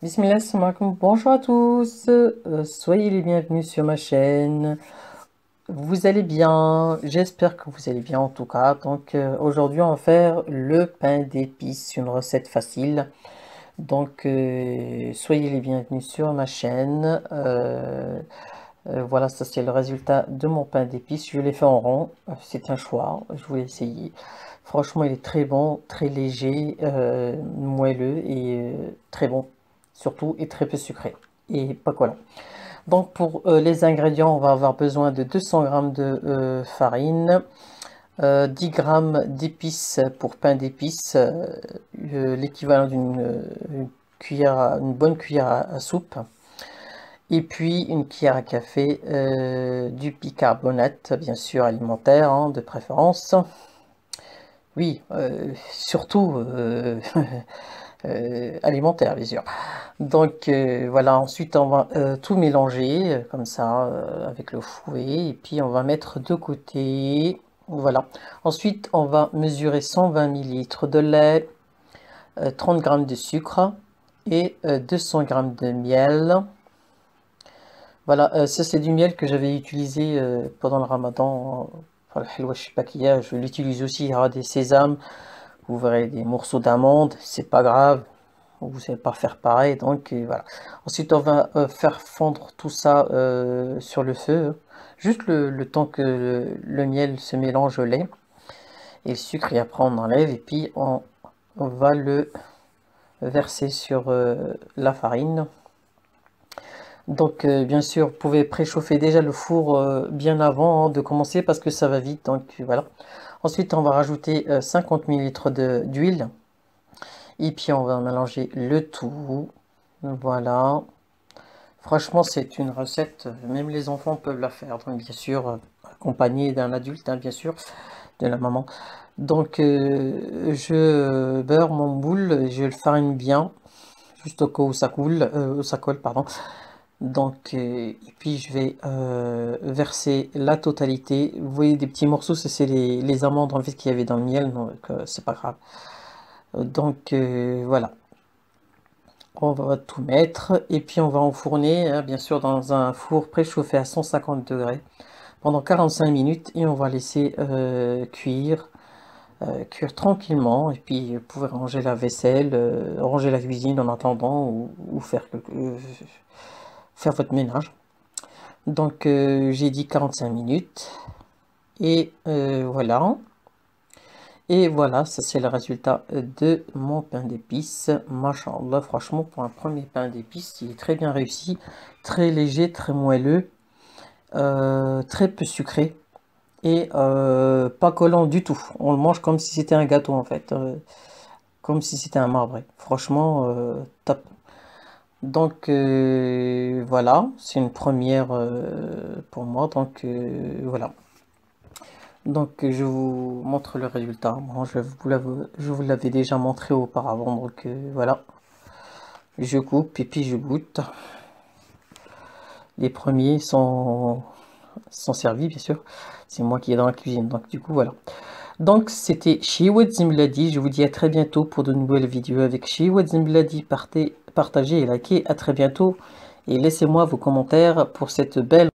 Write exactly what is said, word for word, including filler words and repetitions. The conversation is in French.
Bismillah, salam alaikum. Bonjour à tous, Euh, soyez les bienvenus sur ma chaîne. Vous allez bien? J'espère que vous allez bien en tout cas. Donc euh, aujourd'hui on va faire le pain d'épices, une recette facile. Donc euh, soyez les bienvenus sur ma chaîne. Euh, euh, voilà, ça c'est le résultat de mon pain d'épices. Je l'ai fait en rond, c'est un choix, je voulais essayer. Franchement il est très bon, très léger, euh, moelleux et euh, très bon surtout et très peu sucré et pas collant. Donc pour euh, les ingrédients, on va avoir besoin de deux cents grammes de euh, farine, euh, dix grammes d'épices pour pain d'épices, euh, euh, l'équivalent d'une euh, une cuillère, à- une bonne cuillère à, à soupe, et puis une cuillère à café euh, du bicarbonate, bien sûr alimentaire, hein, de préférence. Oui, euh, surtout euh, euh, alimentaire, bien sûr. Donc euh, voilà, ensuite on va euh, tout mélanger euh, comme ça euh, avec le fouet et puis on va mettre de côté. Voilà. Ensuite on va mesurer cent vingt millilitres de lait, euh, trente grammes de sucre et euh, deux cents grammes de miel. Voilà, euh, ça c'est du miel que j'avais utilisé euh, pendant le ramadan. Pour le halwa shibakiya, je l'utilise aussi. Il y aura des sésames, vous verrez des morceaux d'amandes, c'est pas grave. Vous savez pas faire pareil, donc euh, voilà. Ensuite, on va euh, faire fondre tout ça euh, sur le feu, juste le, le temps que le, le miel se mélange au lait et le sucre, et après on enlève, et puis on, on va le verser sur euh, la farine. Donc, euh, bien sûr, vous pouvez préchauffer déjà le four euh, bien avant hein, de commencer parce que ça va vite, donc voilà. Ensuite, on va rajouter euh, cinquante millilitres de- d'huile, et puis on va mélanger le tout. Voilà. Franchement, c'est une recette, euh, même les enfants peuvent la faire. Donc, bien sûr, euh, accompagné d'un adulte, hein, bien sûr, de la maman. Donc, euh, je beurre mon moule, je le farine bien, juste au cas où ça coule, euh, ça colle, pardon. Donc, euh, et puis je vais euh, verser la totalité. Vous voyez des petits morceaux, ça, c'est les, les amandes en fait qu'il y avait dans le miel, donc euh, c'est pas grave. Donc euh, voilà. On va tout mettre et puis on va enfourner, hein, bien sûr, dans un four préchauffé à cent cinquante degrés pendant quarante-cinq minutes et on va laisser euh, cuire, euh, cuire tranquillement. Et puis vous pouvez ranger la vaisselle, euh, ranger la cuisine en attendant ou, ou faire, quelque- euh, faire votre ménage. Donc euh, j'ai dit quarante-cinq minutes et euh, voilà. Et voilà, ça c'est le résultat de mon pain d'épices. Masha'Allah, franchement, pour un premier pain d'épices, il est très bien réussi. Très léger, très moelleux, euh, très peu sucré et euh, pas collant du tout. On le mange comme si c'était un gâteau en fait, euh, comme si c'était un marbré. Franchement, euh, top. Donc euh, voilà, c'est une première euh, pour moi. Donc euh, voilà. Donc je vous montre le résultat. Bon, je vous l'avais, je vous l'avais déjà montré auparavant. Donc euh, voilà, je coupe et puis je goûte. Les premiers sont, sont servis, bien sûr. C'est moi qui est dans la cuisine. Donc du coup, voilà. Donc c'était Shiwad Zimladi. Je vous dis à très bientôt pour de nouvelles vidéos avec Shiwad Zimladi. Partez, partagez et likez. À très bientôt. Et laissez-moi vos commentaires pour cette belle